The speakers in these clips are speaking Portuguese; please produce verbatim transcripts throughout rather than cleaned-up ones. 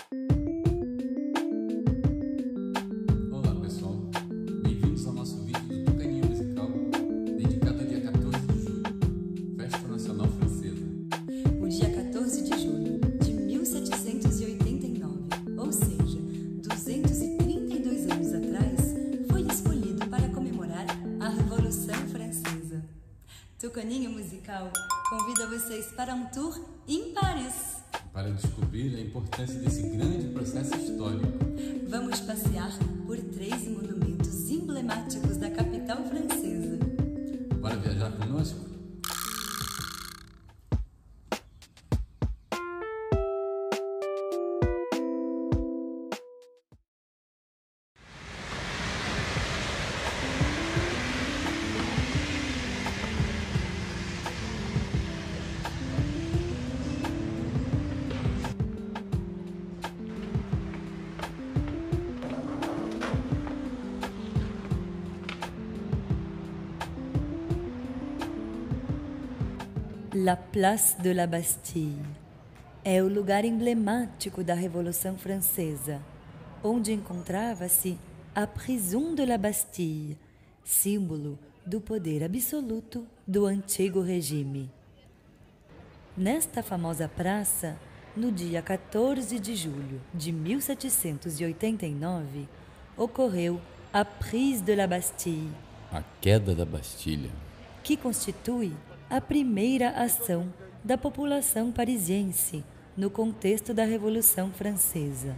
Olá pessoal, bem-vindos ao nosso vídeo do Tucaninha Musical, dedicado ao dia quatorze de julho, Festa Nacional Francesa. O dia quatorze de julho de mil setecentos e oitenta e nove, ou seja, duzentos e trinta e dois anos atrás, foi escolhido para comemorar a Revolução Francesa. Tucaninha Musical convida vocês para um tour em Paris. Para descobrir a importância desse grande processo histórico. Vamos passear por três monumentos emblemáticos da capital francesa. Bora viajar conosco? La Place de la Bastille é o lugar emblemático da Revolução Francesa, onde encontrava-se a Prison de la Bastille, símbolo do poder absoluto do antigo regime. Nesta famosa praça, no dia quatorze de julho de mil setecentos e oitenta e nove, ocorreu a Prise de la Bastille, A queda da Bastilha. que constitui a primeira ação da população parisiense no contexto da Revolução Francesa.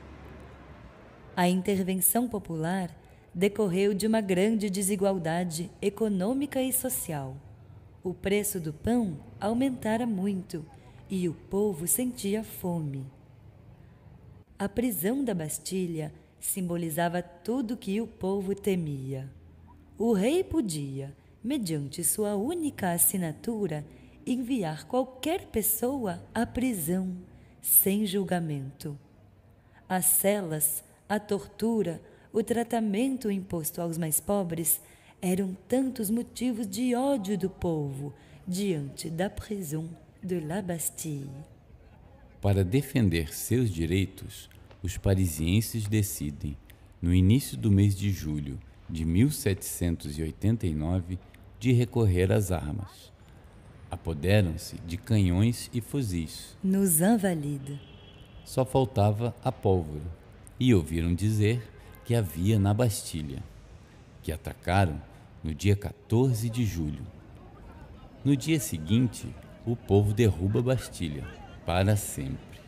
A intervenção popular decorreu de uma grande desigualdade econômica e social. O preço do pão aumentara muito e o povo sentia fome. A prisão da Bastilha simbolizava tudo que o povo temia. O rei podia, mediante sua única assinatura, enviar qualquer pessoa à prisão, sem julgamento. As celas, a tortura, o tratamento imposto aos mais pobres eram tantos motivos de ódio do povo diante da prisão de la Bastille. Para defender seus direitos, os parisienses decidem, no início do mês de julho de mil setecentos e oitenta e nove, de recorrer às armas. Apoderam-se de canhões e fuzis. Nos Invalides. Só faltava a pólvora, e ouviram dizer que havia na Bastilha, que atacaram no dia quatorze de julho. No dia seguinte, o povo derruba a Bastilha para sempre.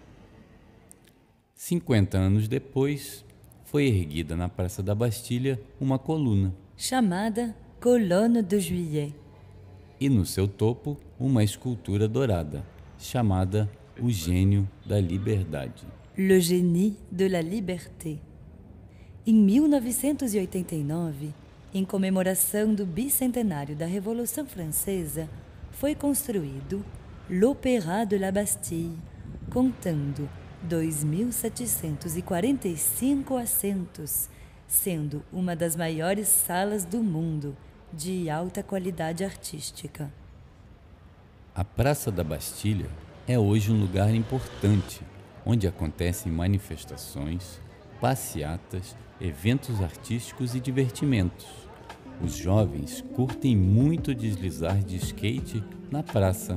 Cinquenta anos depois, foi erguida na Praça da Bastilha uma coluna, chamada Colonne de Juillet, e no seu topo uma escultura dourada, chamada O Gênio da Liberdade. Le Génie de la Liberté. Em mil novecentos e oitenta e nove, em comemoração do bicentenário da Revolução Francesa, foi construído l'Opéra de la Bastille, contando dois mil setecentos e quarenta e cinco assentos, sendo uma das maiores salas do mundo, de alta qualidade artística. A Praça da Bastilha é hoje um lugar importante, onde acontecem manifestações, passeatas, eventos artísticos e divertimentos. Os jovens curtem muito deslizar de skate na praça.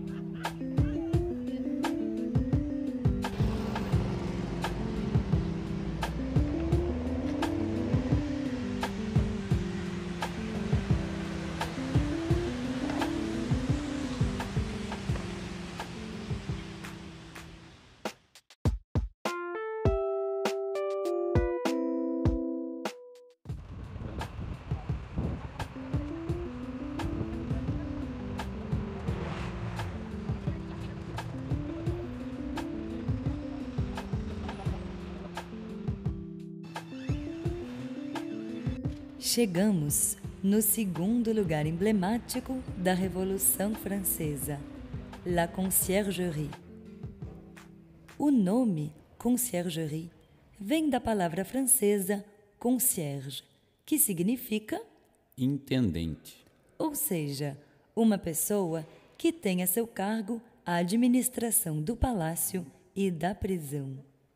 Chegamos no segundo lugar emblemático da Revolução Francesa, La Conciergerie. O nome Conciergerie vem da palavra francesa concierge, que significa intendente, ou seja, uma pessoa que tem a seu cargo a administração do palácio e da prisão.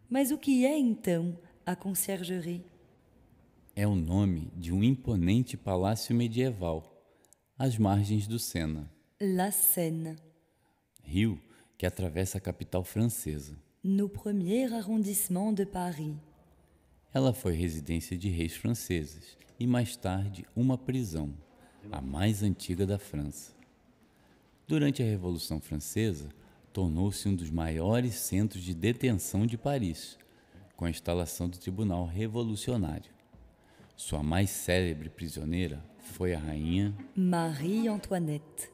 Mas o que é então a Conciergerie? É o nome de um imponente palácio medieval, às margens do Sena. La Seine, Rio que atravessa a capital francesa. no premier arrondissement de Paris. Ela foi residência de reis franceses e, mais tarde, uma prisão, a mais antiga da França. Durante a Revolução Francesa, tornou-se um dos maiores centros de detenção de Paris, com a instalação do Tribunal Revolucionário. Sua mais célebre prisioneira foi a rainha Marie Antoinette.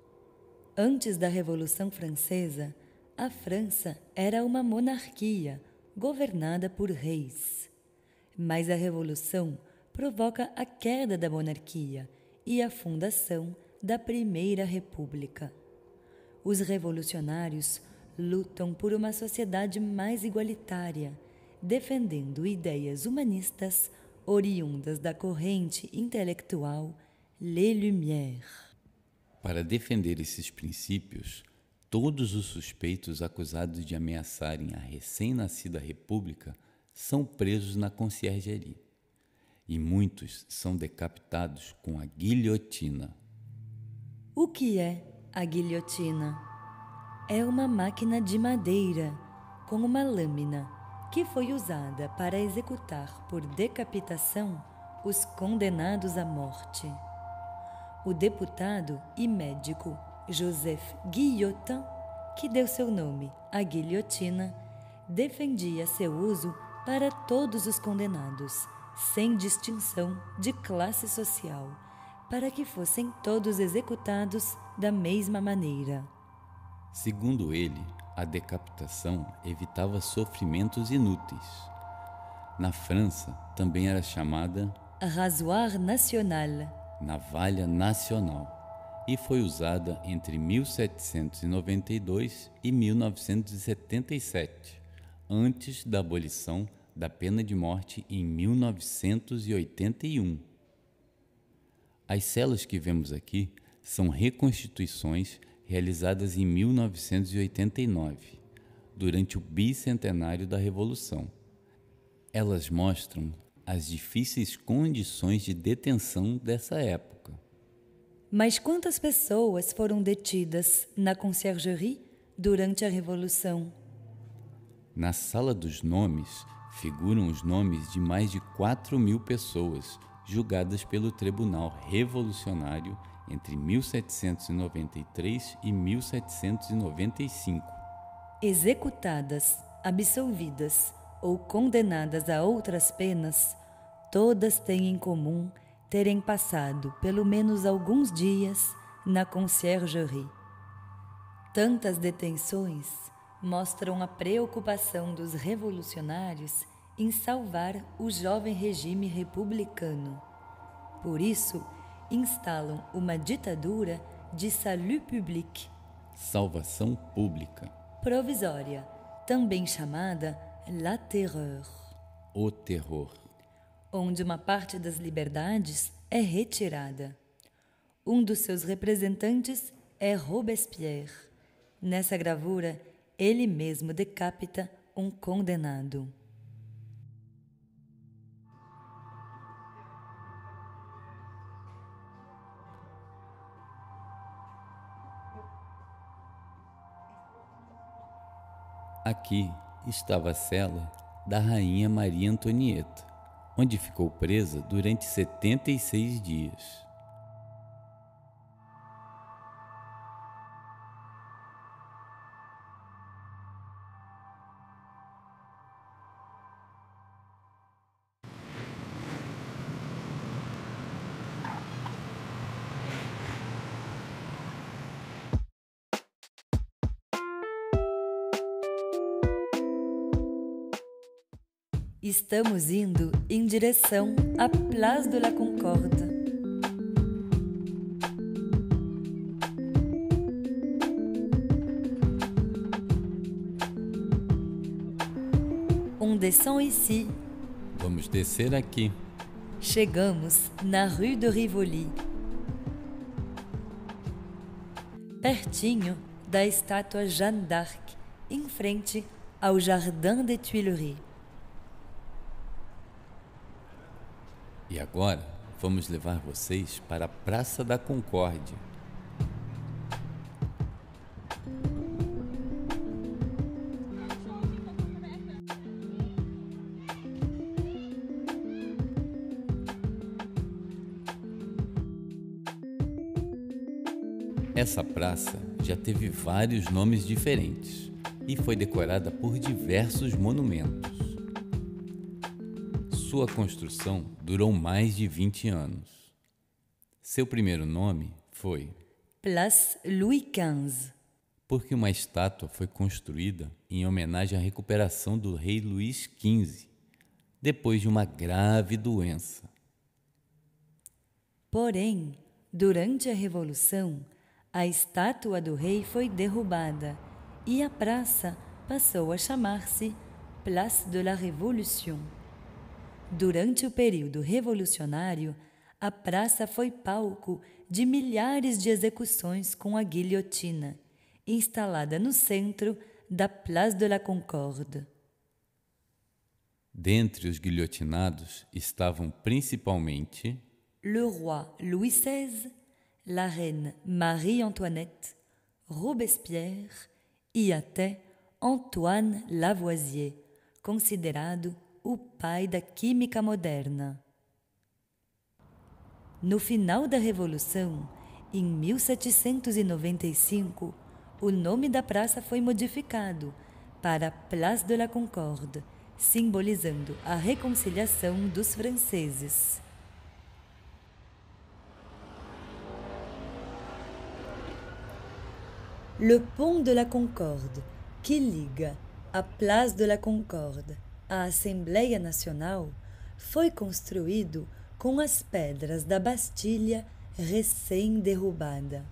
Antes da Revolução Francesa, a França era uma monarquia governada por reis. Mas a Revolução provoca a queda da monarquia e a fundação da Primeira República. Os revolucionários lutam por uma sociedade mais igualitária, defendendo ideias humanistas oriundas da corrente intelectual Les Lumières. Para defender esses princípios, todos os suspeitos acusados de ameaçarem a recém-nascida república são presos na Conciergerie, e muitos são decapitados com a guilhotina. O que é a guilhotina? É uma máquina de madeira com uma lâmina que foi usada para executar por decapitação os condenados à morte. O deputado e médico Joseph Guillotin, que deu seu nome à guilhotina, defendia seu uso para todos os condenados, sem distinção de classe social, para que fossem todos executados da mesma maneira. Segundo ele, a decapitação evitava sofrimentos inúteis. Na França, também era chamada Rasoir national, navalha nacional, e foi usada entre mil setecentos e noventa e dois e mil novecentos e setenta e sete, antes da abolição da pena de morte em mil novecentos e oitenta e um. As celas que vemos aqui são reconstituições realizadas em mil novecentos e oitenta e nove, durante o bicentenário da Revolução. Elas mostram as difíceis condições de detenção dessa época. Mas quantas pessoas foram detidas na Conciergerie durante a Revolução? Na Sala dos Nomes figuram os nomes de mais de quatro mil pessoas julgadas pelo Tribunal Revolucionário entre mil setecentos e noventa e três e mil setecentos e noventa e cinco. Executadas, absolvidas ou condenadas a outras penas, todas têm em comum terem passado pelo menos alguns dias na Conciergerie. Tantas detenções mostram a preocupação dos revolucionários em salvar o jovem regime republicano. Por isso, instalam uma ditadura de salut public, salvação pública, provisória, também chamada la terreur, o terror, onde uma parte das liberdades é retirada. Um dos seus representantes é Robespierre. Nessa gravura, ele mesmo decapita um condenado. Aqui estava a cela da rainha Maria Antonieta, onde ficou presa durante setenta e seis dias. Estamos indo em direção à Place de la Concorde. On descend ici. Vamos descer aqui. Chegamos na Rue de Rivoli, pertinho da estátua Jeanne d'Arc, em frente ao Jardin des Tuileries. E agora vamos levar vocês para a Praça da Concórdia. Essa praça já teve vários nomes diferentes e foi decorada por diversos monumentos. Sua construção durou mais de vinte anos. Seu primeiro nome foi Place Louis quinze, porque uma estátua foi construída em homenagem à recuperação do rei Luís quinze, depois de uma grave doença. Porém, durante a Revolução, a estátua do rei foi derrubada e a praça passou a chamar-se Place de la Révolution. Durante o período revolucionário, a praça foi palco de milhares de execuções com a guilhotina, instalada no centro da Place de la Concorde. Dentre os guilhotinados estavam principalmente Le roi Louis seize, la reine Marie-Antoinette, Robespierre e até Antoine Lavoisier, considerado o pai da química moderna. No final da Revolução, em mil setecentos e noventa e cinco, o nome da praça foi modificado para Place de la Concorde, simbolizando a reconciliação dos franceses. Le Pont de la Concorde, que liga a Place de la Concorde à Assembleia Nacional, foi construído com as pedras da Bastilha recém-derrubada.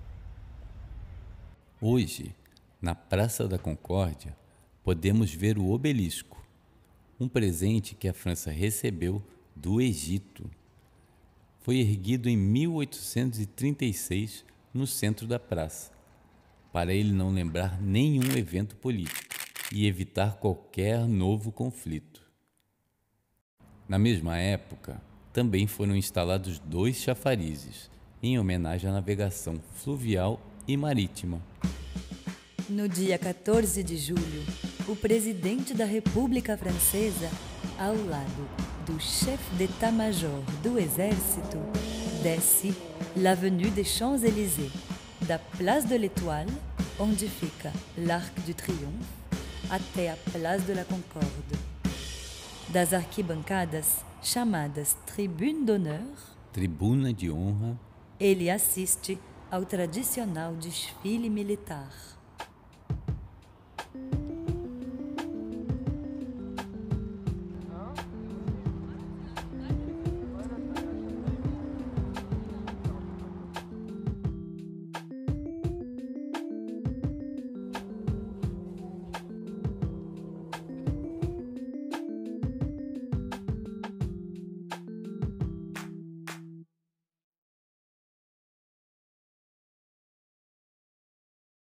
Hoje, na Praça da Concórdia, podemos ver o obelisco, um presente que a França recebeu do Egito. Foi erguido em mil oitocentos e trinta e seis no centro da praça, para ele não lembrar nenhum evento político e evitar qualquer novo conflito. Na mesma época, também foram instalados dois chafarizes, em homenagem à navegação fluvial e marítima. No dia quatorze de julho, o presidente da República Francesa, ao lado do chefe d'état-major do Exército, desce l'Avenue des Champs-Élysées, da Place de l'Étoile, onde fica l'Arc du Triomphe, até a Place de la Concorde. Das arquibancadas, chamadas Tribune d'Honneur, Tribuna de honra, ele assiste ao tradicional desfile militar.